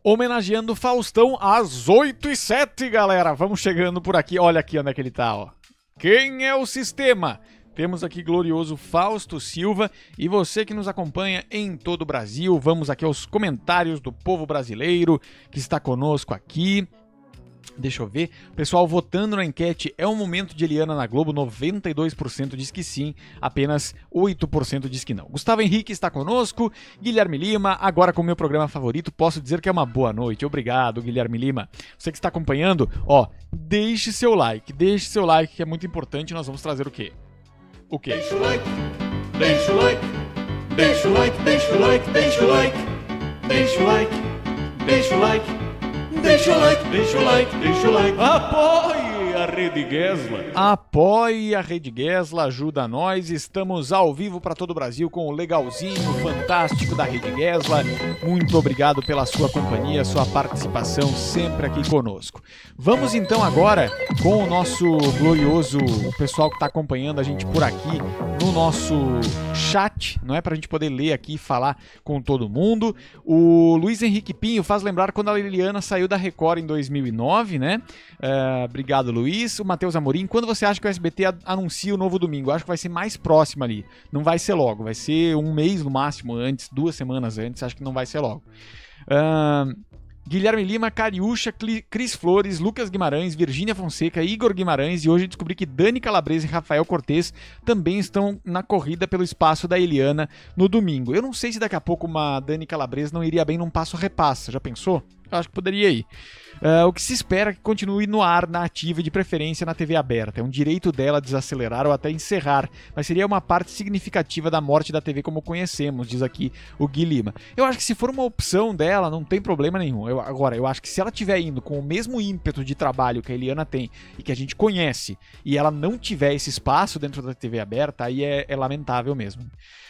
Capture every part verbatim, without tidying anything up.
Homenageando Faustão às oito e sete, galera. Vamos chegando por aqui. Olha aqui onde é que ele tá, ó. Quem é o sistema? Temos aqui glorioso Fausto Silva e você que nos acompanha em todo o Brasil. Vamos aqui aos comentários do povo brasileiro que está conosco aqui. Deixa eu ver. Pessoal votando na enquete. É o momento de Eliana na Globo. noventa e dois por cento diz que sim. Apenas oito por cento diz que não. Gustavo Henrique está conosco. Guilherme Lima. Agora com o meu programa favorito. Posso dizer que é uma boa noite. Obrigado, Guilherme Lima. Você que está acompanhando, ó, deixe seu like. Deixe seu like que é muito importante. Nós vamos trazer o quê? O quê? Deixa o like. Deixa o like. Deixa o like. Deixa o like. Deixa o like. Deixa o like. Deixa o like. Deixa o like, deixa o like, deixa o like. Apoie a Rede Gesla. Apoie a Rede Gesla, ajuda nós. Estamos ao vivo para todo o Brasil com o legalzinho fantástico da Rede Gesla. Muito obrigado pela sua companhia, sua participação sempre aqui conosco. Vamos então agora com o nosso glorioso, o pessoal que está acompanhando a gente por aqui no nosso chat, não é, para a gente poder ler aqui e falar com todo mundo. O Luiz Henrique Pinho faz lembrar quando a Eliana saiu da Record em dois mil e nove, né? Uh, obrigado, Luiz. O Matheus Amorim, quando você acha que o S B T anuncia o novo domingo? Eu acho que vai ser mais próximo ali. Não vai ser logo, vai ser um mês no máximo antes, duas semanas antes, acho que não vai ser logo. Uh, Guilherme Lima, Cariúcha, Cris Flores, Lucas Guimarães, Virgínia Fonseca, Igor Guimarães, e hoje descobri que Dani Calabresa e Rafael Cortez também estão na corrida pelo espaço da Eliana no domingo. Eu não sei se daqui a pouco uma Dani Calabresa não iria bem num passo-repassa, já pensou? Eu acho que poderia ir. Uh, o que se espera é que continue no ar, na ativa e de preferência na T V aberta. É um direito dela desacelerar ou até encerrar, mas seria uma parte significativa da morte da T V como conhecemos, diz aqui o Gui Lima. Eu acho que se for uma opção dela, não tem problema nenhum. Eu, agora, eu acho que se ela estiver indo com o mesmo ímpeto de trabalho que a Eliana tem e que a gente conhece, e ela não tiver esse espaço dentro da T V aberta, aí é, é lamentável mesmo.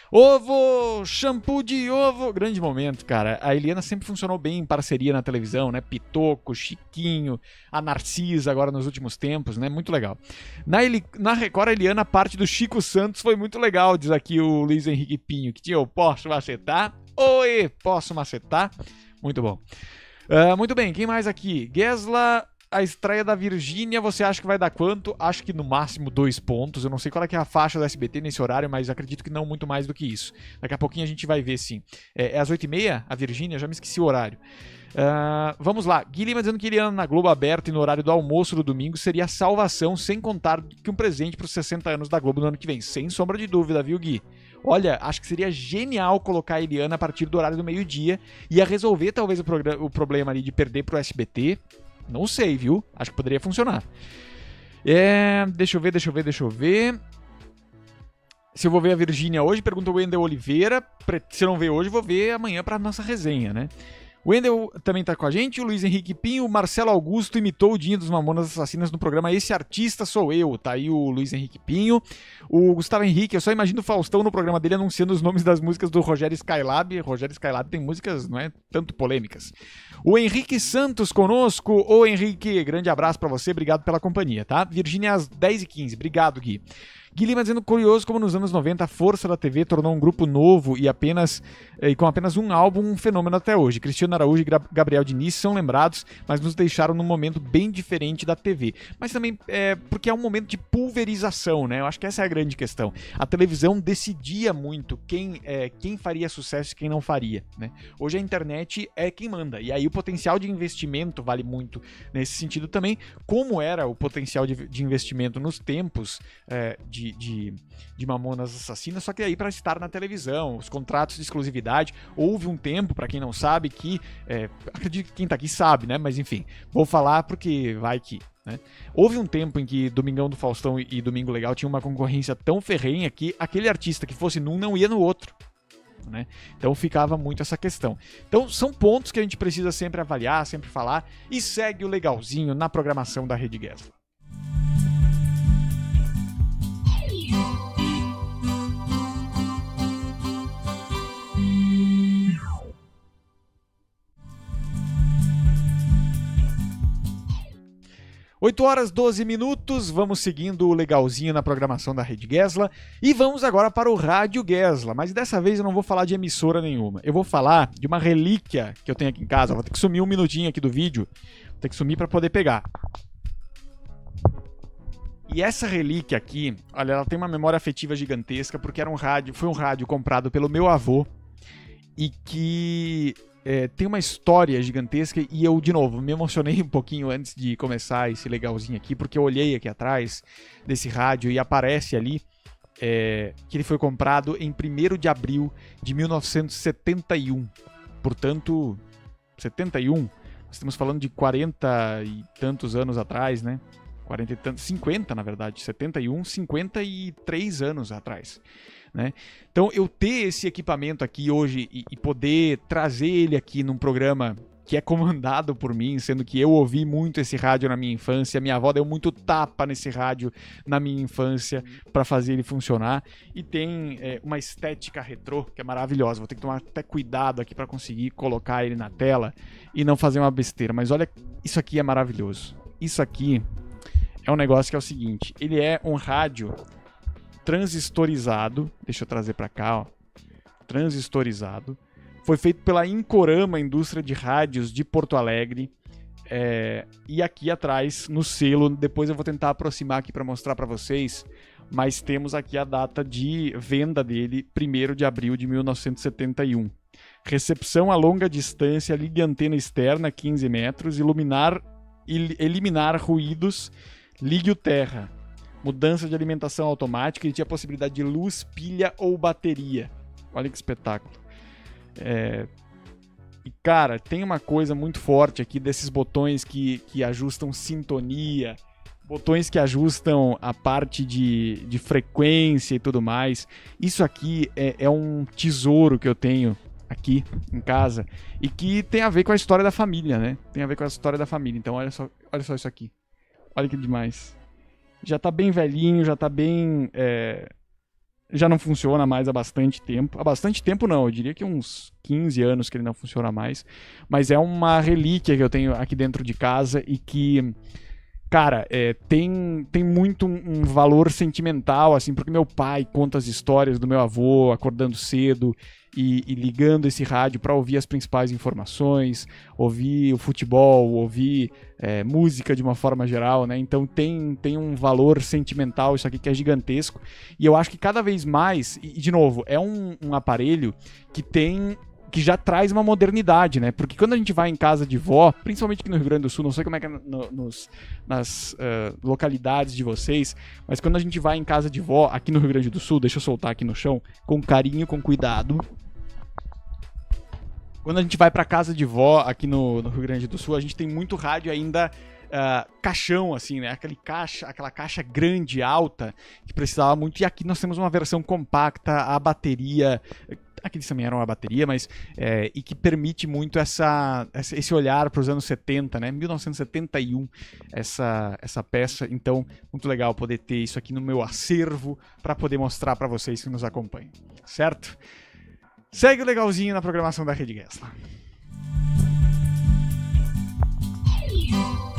Ovo, shampoo de ovo, grande momento, cara. A Eliana sempre funcionou bem em parceria na televisão, né? Pitoco, Chiquinho, a Narcisa agora nos últimos tempos, né? Muito legal. Na, Eli... na Record, a Eliana, a parte do Chico Santos foi muito legal, diz aqui o Luiz Henrique Pinho, que tinha eu posso macetar? Oi, posso macetar? Muito bom. Uh, muito bem, quem mais aqui? Gesla... A estreia da Virgínia, você acha que vai dar quanto? Acho que no máximo dois pontos. Eu não sei qual é, que é a faixa da S B T nesse horário, mas acredito que não muito mais do que isso. Daqui a pouquinho a gente vai ver, sim. É, é às oito e meia, a Virgínia? Já me esqueci o horário. Uh, vamos lá. Guilherme dizendo que Eliana na Globo aberta e no horário do almoço do domingo seria a salvação, sem contar que um presente para os sessenta anos da Globo no ano que vem. Sem sombra de dúvida, viu, Gui? Olha, acho que seria genial colocar a Eliana a partir do horário do meio-dia. Ia resolver talvez o, o problema ali de perder pro S B T. Não sei, viu? Acho que poderia funcionar. É, deixa eu ver, deixa eu ver, deixa eu ver. Se eu vou ver a Virgínia hoje, pergunta o Wendel Oliveira. Se eu não ver hoje, vou ver amanhã para nossa resenha, né? O Wendel também tá com a gente, o Luiz Henrique Pinho, o Marcelo Augusto imitou o Dinho dos Mamonas Assassinas no programa Esse Artista Sou Eu, tá aí o Luiz Henrique Pinho. O Gustavo Henrique, eu só imagino o Faustão no programa dele anunciando os nomes das músicas do Rogério Skylab. Rogério Skylab tem músicas, não é tanto polêmicas. O Henrique Santos conosco. Ô Henrique, grande abraço pra você, obrigado pela companhia, tá? Virgínia às dez e quinze, obrigado, Gui. Gui Lima dizendo curioso como nos anos noventa a força da T V tornou um grupo novo e, apenas, e com apenas um álbum um fenômeno até hoje. Cristiano Araújo e Gabriel Diniz são lembrados, mas nos deixaram num momento bem diferente da T V. Mas também é porque é um momento de pulverização, né? Eu acho que essa é a grande questão. A televisão decidia muito quem, é, quem faria sucesso e quem não faria, né? Hoje a internet é quem manda. E aí o potencial de investimento vale muito nesse sentido também, como era o potencial de, de investimento nos tempos é, de De, de, de Mamonas Assassinas, só que aí para estar na televisão, os contratos de exclusividade, houve um tempo, para quem não sabe, que, é, acredito que quem tá aqui sabe, né, mas enfim, vou falar porque vai que, né? Houve um tempo em que Domingão do Faustão e Domingo Legal tinham uma concorrência tão ferrenha que aquele artista que fosse num não ia no outro, né? Então ficava muito essa questão. Então são pontos que a gente precisa sempre avaliar, sempre falar, e segue o legalzinho na programação da Rede Gesla. oito horas e doze minutos, vamos seguindo o legalzinho na programação da Rede Gesla e vamos agora para o Rádio Gesla, mas dessa vez eu não vou falar de emissora nenhuma, eu vou falar de uma relíquia que eu tenho aqui em casa, vou ter que sumir um minutinho aqui do vídeo, vou ter que sumir para poder pegar. E essa relíquia aqui, olha, ela tem uma memória afetiva gigantesca porque era um rádio, foi um rádio comprado pelo meu avô e que... É, tem uma história gigantesca e eu, de novo, me emocionei um pouquinho antes de começar esse legalzinho aqui, porque eu olhei aqui atrás desse rádio e aparece ali é, que ele foi comprado em primeiro de abril de mil novecentos e setenta e um. Portanto, setenta e um, nós estamos falando de quarenta e tantos anos atrás, né? quarenta e tantos, cinquenta na verdade, setenta e um, cinquenta e três anos atrás. Né? Então eu ter esse equipamento aqui hoje e, e poder trazer ele aqui num programa que é comandado por mim, sendo que eu ouvi muito esse rádio na minha infância, minha avó deu muito tapa nesse rádio na minha infância para fazer ele funcionar e tem é, uma estética retrô que é maravilhosa, vou ter que tomar até cuidado aqui para conseguir colocar ele na tela e não fazer uma besteira, mas olha, isso aqui é maravilhoso, isso aqui é um negócio que é o seguinte, ele é um rádio transistorizado, deixa eu trazer para cá, ó, transistorizado, foi feito pela Incorama, indústria de rádios de Porto Alegre, é, e aqui atrás, no selo, depois eu vou tentar aproximar aqui para mostrar para vocês, mas temos aqui a data de venda dele, primeiro de abril de mil novecentos e setenta e um. Recepção a longa distância, ligue antena externa, quinze metros, iluminar, il, eliminar ruídos, ligue o terra. Mudança de alimentação automática e tinha a possibilidade de luz, pilha ou bateria. Olha que espetáculo. É... E, cara, tem uma coisa muito forte aqui desses botões que, que ajustam sintonia, botões que ajustam a parte de, de frequência e tudo mais. Isso aqui é, é um tesouro que eu tenho aqui em casa e que tem a ver com a história da família, né? Tem a ver com a história da família. Então, olha só, olha só isso aqui. Olha que demais. Já tá bem velhinho, já tá bem... É... Já não funciona mais há bastante tempo. Há bastante tempo não, eu diria que uns quinze anos que ele não funciona mais. Mas é uma relíquia que eu tenho aqui dentro de casa e que... Cara, é, tem, tem muito um, um valor sentimental, assim, porque meu pai conta as histórias do meu avô acordando cedo e, e ligando esse rádio para ouvir as principais informações, ouvir o futebol, ouvir é, música de uma forma geral, né? Então tem, tem um valor sentimental isso aqui que é gigantesco. E eu acho que cada vez mais, e de novo, é um, um aparelho que tem... que já traz uma modernidade, né? Porque quando a gente vai em casa de vó, principalmente aqui no Rio Grande do Sul, não sei como é que é no, nos, nas uh, localidades de vocês, mas quando a gente vai em casa de vó, aqui no Rio Grande do Sul, deixa eu soltar aqui no chão, com carinho, com cuidado. Quando a gente vai pra casa de vó, aqui no, no Rio Grande do Sul, a gente tem muito rádio ainda... Uh, caixão, assim, né? Aquele caixa, aquela caixa grande, alta, que precisava muito. E aqui nós temos uma versão compacta, a bateria... Aqueles também eram a bateria, mas... É, e que permite muito essa, esse olhar para os anos setenta, né? mil novecentos e setenta e um, essa, essa peça. Então, muito legal poder ter isso aqui no meu acervo para poder mostrar para vocês que nos acompanham. Certo? Segue o legalzinho na programação da Rede Gesla.